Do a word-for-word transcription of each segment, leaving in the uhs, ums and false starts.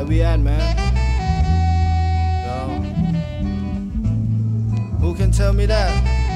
Where we at, man? Yo, who can tell me that?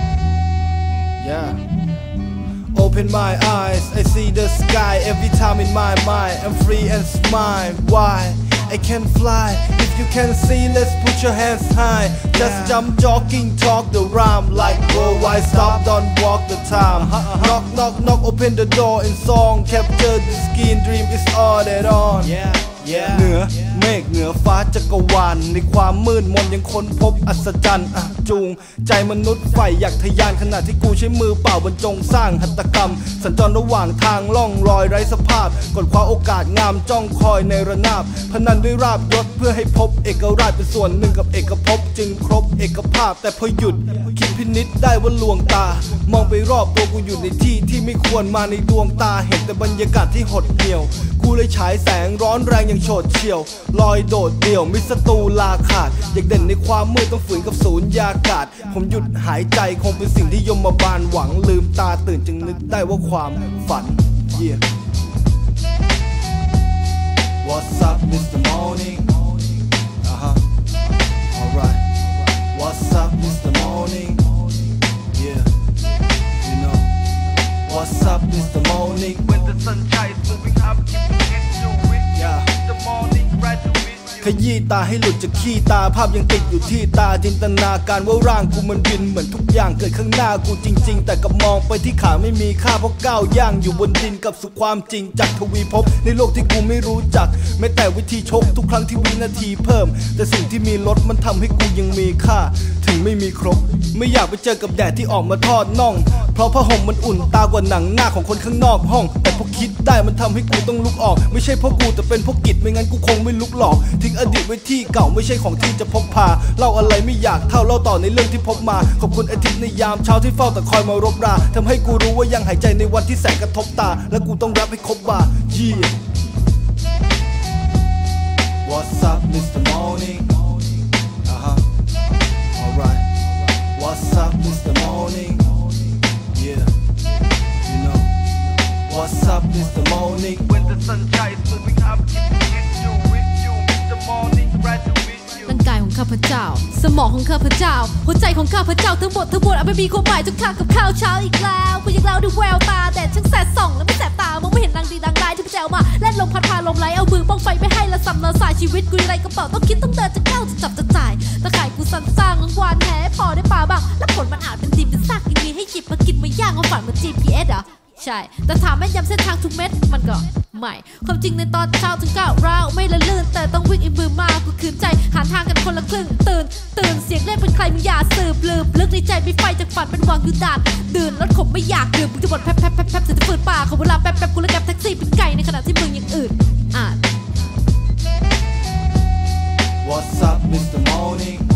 Yeah. Open my eyes, I see the sky every time in my mind. I'm free and smile. Why? I can fly. If you can see, let's put your hands high. Just jump, jogging, talk the rhyme. Like bro, why stop? Don't walk the time. Knock, knock, knock, open the door in song. Capture the skin, dream is all that on. Yeah.เหนือเมฆเหนือฟ้าจักรวาลในความมืดมนยังค้นพบอัศจรรย์จูงใจมนุษย์ใฝ่อยากทะยานขณะที่กูใช้มือเปล่าบรรจงสร้างหัตถกรรมสัญจรระหว่างทางล่องรอยไร้สภาพกดคว้าโอกาสงามจ้องคอยในระนาบพนันด้วยราบยศเพื่อให้พบเอกราชเป็นส่วนหนึ่งกับเอกภพจึงครบเอกภาพแต่พอหยุดคิดพินิจได้ว่าลวงตามองไปรอบตัวกูอยู่ในที่ที่ไม่ควรมาในดวงตาเห็นแต่บรรยากาศที่หดเหี่ยวกูเลยฉายแสงร้อนแรงอย่างโฉดเฉี่ยวลอยโดดเดี่ยวมิสตูลาขาดอยากเด่นในความมืดต้องฝืนกับสูญญากาศผมหยุดหายใจคงเป็นสิ่งที่ยมบาลหวังลืมตาตื่นจึงนึกได้ว่าความฝัน yeah What's up Mister Morning uh huh alright What's up Mister Morning yeah you know What's up Mister Morning when the sun shines moving up keep it to it yeah the morning right to it ขยี้ตาให้หลุดจากขี้ตาภาพยังติดอยู่ที่ตาจินตนาการว่าร่างกูมันบินเหมือนทุกอย่างเกิดข้างหน้ากูจริงๆแต่กับมองไปที่ขาไม่มีค่าเพราะก้าวย่างอยู่บนดินกับสู่ความจริงจากทวีภพในโลกที่กูไม่รู้จักแม้แต่วิธีชกทุกครั้งที่วินาทีเพิ่มแต่สิ่งที่มีลดมันทำให้กูยังมีค่าถึงไม่มีครบไม่อยากไปเจอกับแดดที่ออกมาทอดน่องเพราะผ้าห่มมันอุ่นตากว่าหนังหน้าของคนข้างนอกห้องแต่พอคิดได้มันทำให้กูต้องลุกออกไม่ใช่เพราะกูแต่เป็นเพราะกิจไม่งั้นกูคงไม่ลุกหลอกทิ้งอดีตไว้ที่เก่าไม่ใช่ของที่จะพกพาเล่าอะไรไม่อยากเท่าเล่าต่อในเรื่องที่พบมาขอบคุณอาทิตย์ในยามเช้าที่เฝ้าแต่คอยมารบราทำให้กูรู้ว่ายังหายใจในวันที่แสงกระทบตาและกูต้องรับให้ครบบา yeah What's up Mister Morning uh huh alright What's up Mister Morning yeah you know What's up Mister Morning when the sun shines moving up keep it to it you Mister Morning right to it ร่างกายของข้าพเจ้าสมองของข้าพเจ้าหัวใจของข้าพเจ้าทั้งหมดทั้งมวลอาจไม่มีความหมายทุกข้ากับข้าวเช้าอีกแล้วกูยังเล่าด้วยแววตาแดดช่างแสบส่องและไม่แสบตามองไม่เห็นนางดีนางร้ายที่พระเจ้ามาแล่นลมพัดพาลมไหลเอามือป้องไฟไม่ให้ละสัมละสายชีวิตกูไรกระเป๋าต้องคิดต้องเดินจะเข้าจะจับจะจ่ายตะข่ายกูสั่นสร้างวานแหพอได้ป่าบ้างและผลมันอาจเป็นดินเป็นซากยังมีให้หยิบมากินมาย่างมาฝันเหมือน จี พี เอส อ่ะใช่แต่ถามแม่นยำเส้นทางทุกเม็ดมันก็ไม่ความจริงในตอนเช้าถึงก้าวร้าวไม่ละลื่นแต่ต้องวิ่งอีมือมากูคืนใจหาทางกันคนละครึ่งตื่นตื่นเสียงเรียกเป็นใครมึงอย่าสืบลืมลึกในใจมีไฟจากฝันเป็นวังอยู่ด่านดื่นรถขมไม่อยากดื่มมึงจะบ่นแป๊บแป๊บแป๊บแป๊บเสียงฝืนป่าขอเวลาแป๊บแป๊บกูเลยแกร็บแท็กซี่เป็นไก่ในขณะที่มึงยังอื่นอ่าน What's up Mister Morning